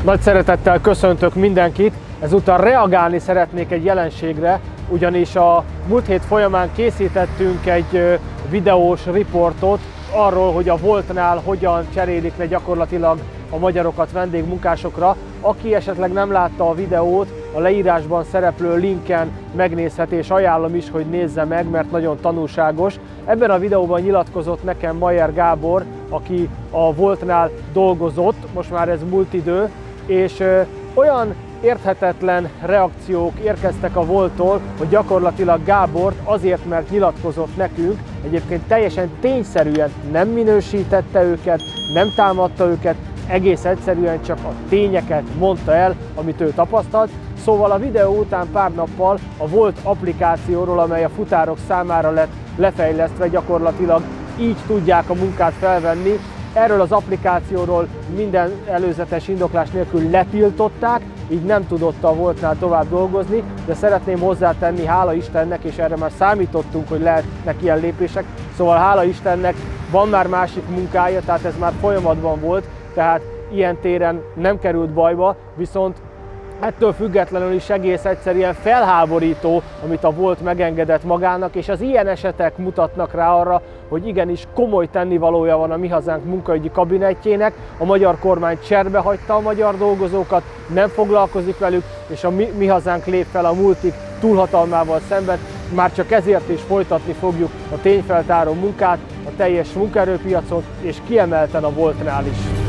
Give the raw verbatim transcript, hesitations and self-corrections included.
Nagy szeretettel köszöntök mindenkit, ezúttal reagálni szeretnék egy jelenségre, ugyanis a múlt hét folyamán készítettünk egy videós riportot arról, hogy a Woltnál hogyan cserélik le gyakorlatilag a magyarokat vendégmunkásokra. Aki esetleg nem látta a videót, a leírásban szereplő linken megnézheti, és ajánlom is, hogy nézze meg, mert nagyon tanulságos. Ebben a videóban nyilatkozott nekem Mayer Gábor, aki a Woltnál dolgozott, most már ez múlt idő, és ö, olyan érthetetlen reakciók érkeztek a Wolttól, hogy gyakorlatilag Gábort azért, mert nyilatkozott nekünk, egyébként teljesen tényszerűen nem minősítette őket, nem támadta őket, egész egyszerűen csak a tényeket mondta el, amit ő tapasztalt. Szóval a videó után pár nappal a Wolt applikációról, amely a futárok számára lett lefejlesztve, gyakorlatilag így tudják a munkát felvenni. Erről az applikációról minden előzetes indoklás nélkül letiltották, így nem tudott a Woltnál tovább dolgozni, de szeretném hozzátenni, hála Istennek, és erre már számítottunk, hogy lehetnek ilyen lépések, szóval hála Istennek van már másik munkája, tehát ez már folyamatban volt, tehát ilyen téren nem került bajba, viszont ettől függetlenül is egész egyszerűen felháborító, amit a Wolt megengedett magának, és az ilyen esetek mutatnak rá arra, hogy igenis komoly tennivalója van a Mi Hazánk munkaügyi kabinetjének. A magyar kormány cserbe hagyta a magyar dolgozókat, nem foglalkozik velük, és a Mi, Mi Hazánk lép fel a multik túlhatalmával szemben. Már csak ezért is folytatni fogjuk a tényfeltáró munkát a teljes munkaerőpiacon, és kiemelten a Woltnál is.